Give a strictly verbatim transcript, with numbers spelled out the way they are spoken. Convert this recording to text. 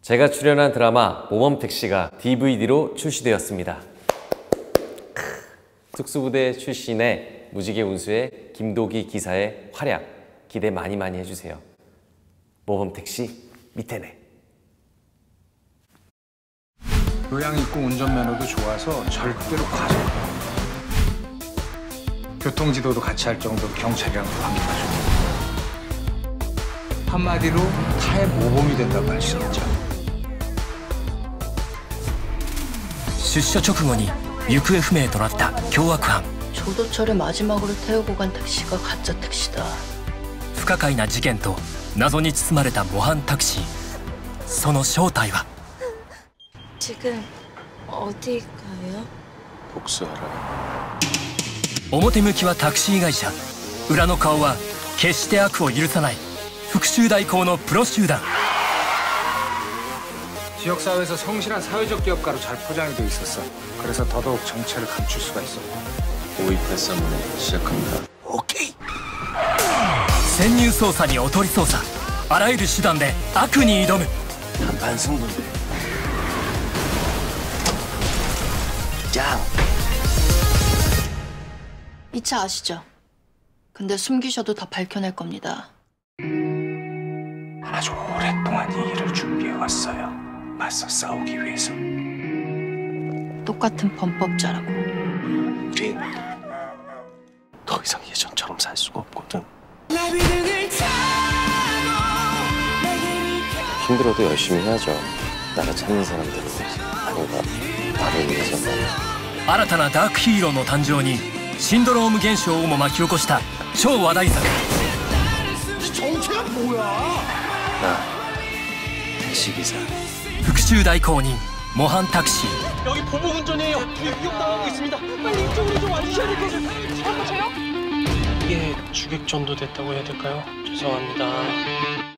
제가 출연한 드라마 모범택시가 디브이디로 출시되었습니다. 특수부대 출신의 무지개 운수의 김도기 기사의 활약 기대 많이 많이 해주세요. 모범택시 밑에네. 교양 있고 운전면허도 좋아서 절대로 과속하지 않아. 교통지도도 같이 할 정도로 경찰이랑도 관계가 좋아. 한마디로 타의 모범이 된다고 할 수 있죠. 出所直後に行方不明となった凶悪犯。 조도철을 마지막으로 태우고 간 택시가 가짜 택시다. 不可解な事件と謎に包まれた模範タクシー。その正体は 지금 어디 가요? 복수하라. 表向きはタクシー会社、裏の顔は決して悪を許さない復讐代行のプロ集団。 지역사회에서 성실한 사회적 기업가로 잘 포장이 돼 있었어. 그래서 더더욱 정체를 감출 수가 있었고. 오이 패싸움을 시작합니다. 오케이. 潜入捜査におとり捜査、あらゆる手段で悪に挑む。 단판 승부인데. 짱. 이 차 아시죠? 근데 숨기셔도 다 밝혀낼 겁니다. 아주 오랫동안 이 일을 준비해왔어요. 맞서 싸우기 위해서. 똑같은 범법자라고. 우리 더 이상 예전처럼 살 수가 없거든. 힘들어도 열심히 해야죠. 나를 찾는 사람들을 위해서. 아닌가 나를 위해서. 新たなダークヒーローの誕生にシンドローム現象をも巻き起こした超話題作。 나 택시기사. 復讐代行人模範タクシー。 여기 보복 운전이에요. 위험당하고 있습니다. 빨리 이쪽으로 좀 와주셔야 될 것 같아요. 이게 주객 전도됐다고 해야 될까요? 죄송합니다.